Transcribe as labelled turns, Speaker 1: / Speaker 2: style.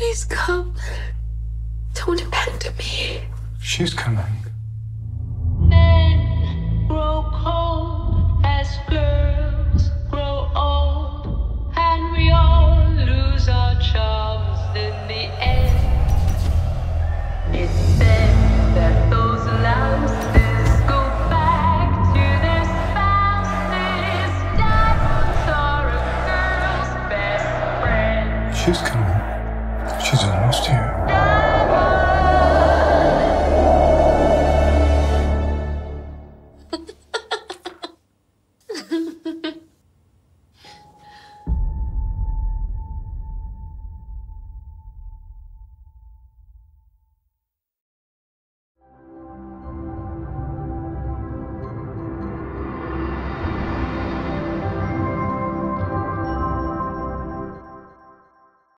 Speaker 1: Please come. Don't abandon me.
Speaker 2: She's coming.
Speaker 3: Men grow cold as girls grow old, and we all lose our charms in the end. It's said that those louses go back to their spouses. Diamonds are a girl's best friend.
Speaker 2: She's coming. She's almost here.